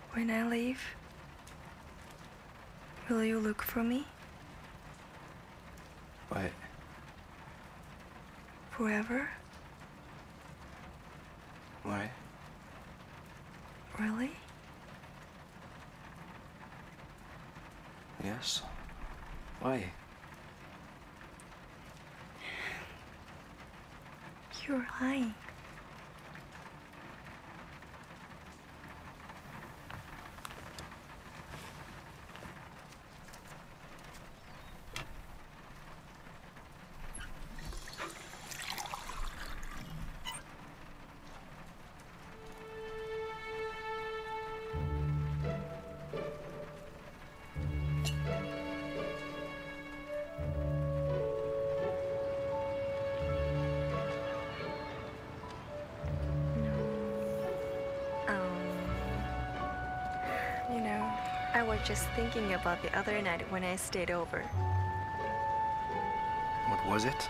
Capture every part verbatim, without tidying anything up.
When I leave, will you look for me? What? Forever? What? Really? Yes. Why? You're lying. You know, I was just thinking about the other night when I stayed over. What was it?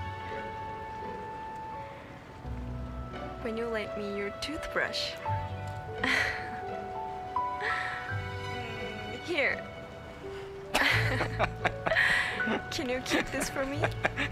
When you lent me your toothbrush. Here. Can you keep this for me?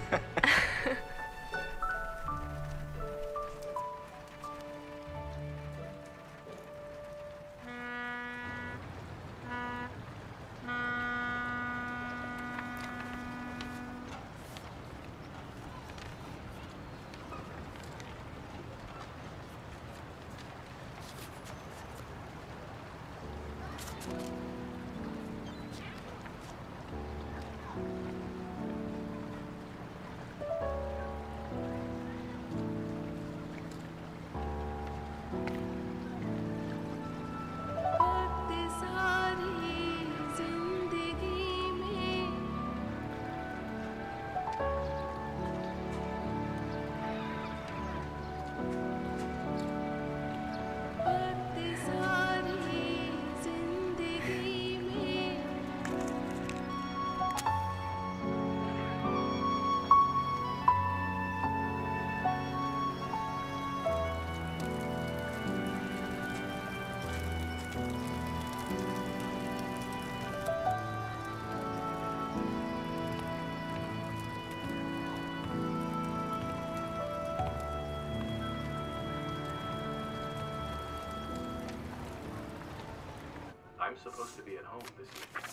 I'm supposed to be at home this evening.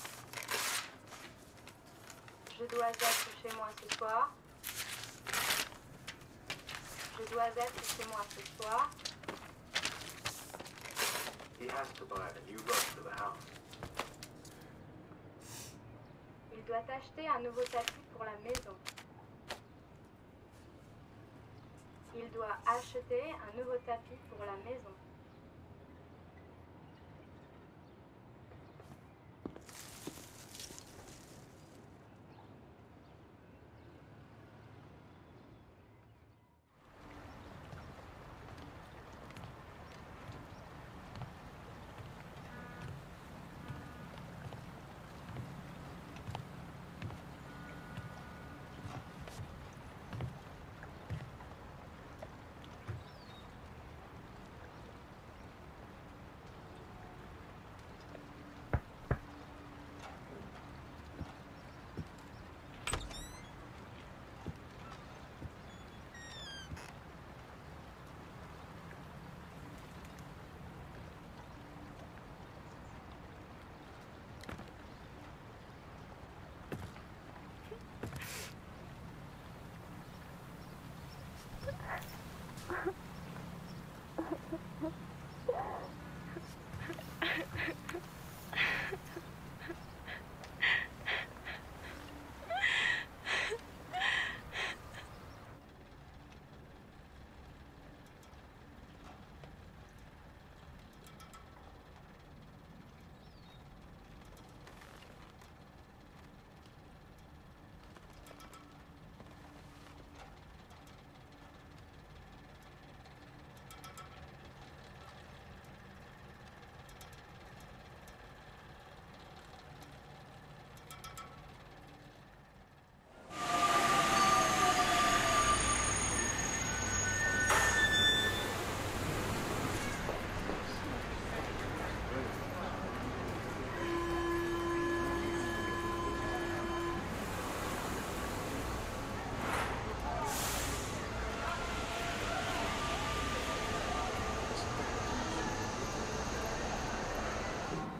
Je dois être chez moi ce soir. Je dois être chez moi ce soir. He has to buy a new rug for the house. Il doit acheter un nouveau tapis pour la maison. Il doit acheter un nouveau tapis pour la maison.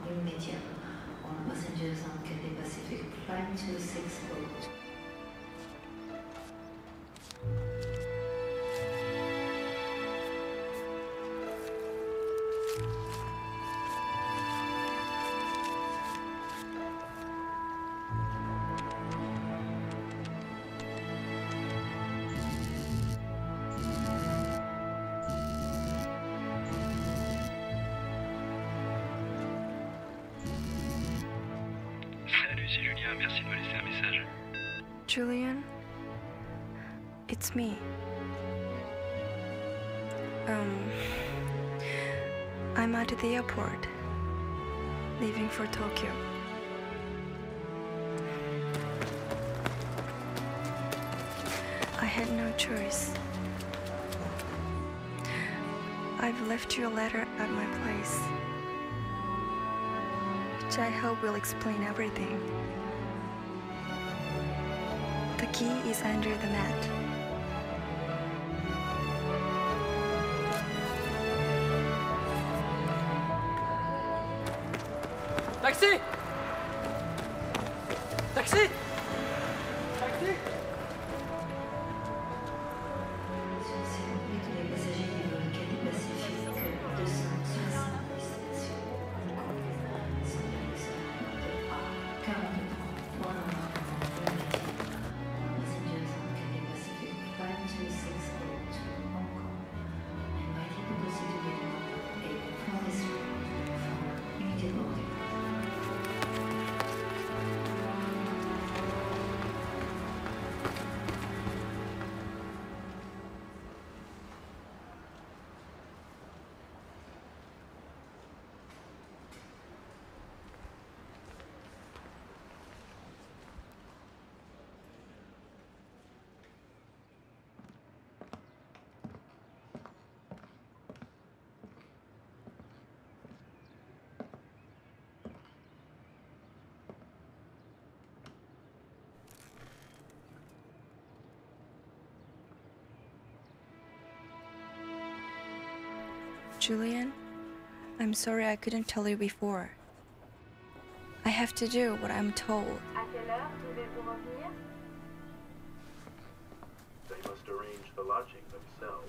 immédiat on passengers on Cathay Pacific Flight two six zero. Salut, c'est Julien, merci de me laisser un message. Julian, it's me. Um, I'm at the airport, leaving for Tokyo. I had no choice. I've left you a letter at my place, which I hope will explain everything. The key is under the mat. Taxi! Taxi! Taxi! Sur ces compris tous les passagers du vol Cathay Pacific deux cent soixante destination Hong Kong. Sans direction A quarante-trois pour l'embarquement immédiat. All passengers on Cathay Pacific Flight two six zero to Hong Kong. Invited to proceed to gate number eight forty-three for immediate boarding. Julian, I'm sorry I couldn't tell you before. I have to do what I'm told. À quelle heure devez-vous revenir? They must arrange the lodging themselves.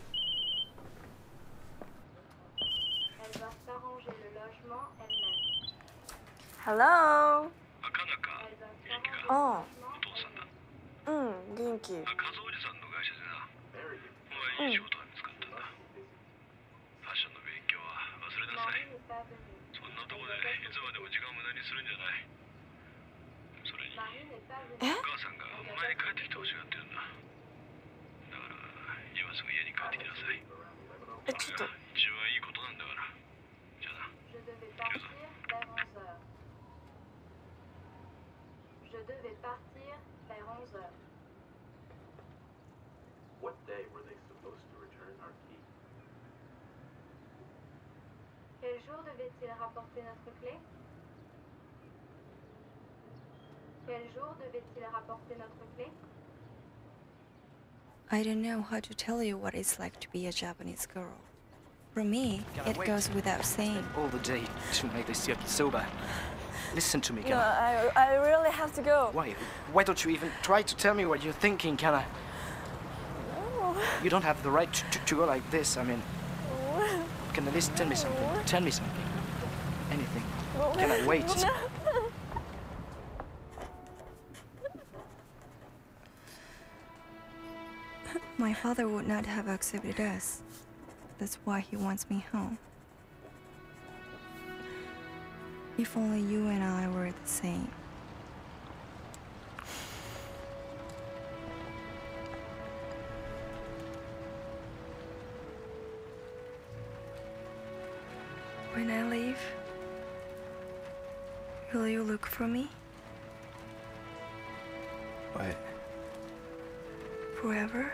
Elle va s'arranger le logement elle-même. Hello. なかなか Elle va 元気 s'arranger が Oh. お父さんだ。 うん、元気。 あ、和おじさんの会社でな。 Very お前いい仕事が見つかったんだ。ファッションの勉強は忘れなさ Marie い。 n'est pas venue. そんなとこでいつまでも時間を無駄にするんじゃない。それに Marie n'est pas え venue. お母さんがお前に帰ってきてほしがってるんだ。だから今すぐ家に帰ってきなさい。 え、ちょっと。 一番いいことなんだから。じゃあな。 Je devais partir vers onze heures. Je devais partir vers onze heures. What day were they supposed to return our key? Quel jour devait-il rapporter notre clé? Quel jour devait-il rapporter notre clé? I don't know how to tell you what it's like to be a Japanese girl. For me, Gotta it wait. goes without saying. All the day to make this yakisoba. Listen to me, No, Kana. I, I really have to go. Why? Why don't you even try to tell me what you're thinking, Kana? You don't have the right to, to, to go like this. I mean, can at least tell me something? Tell me something. Anything. Can I wait? My father would not have accepted us. That's why he wants me home. If only you and I were the same. When I leave, will you look for me Why? forever?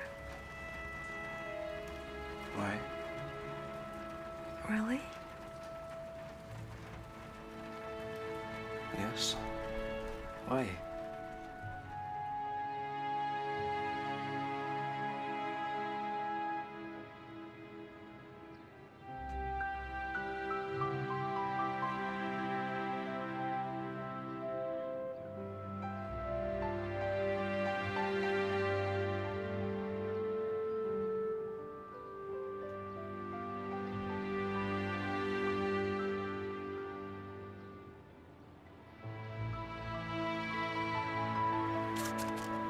Why? Really? Yes. Why? Bye.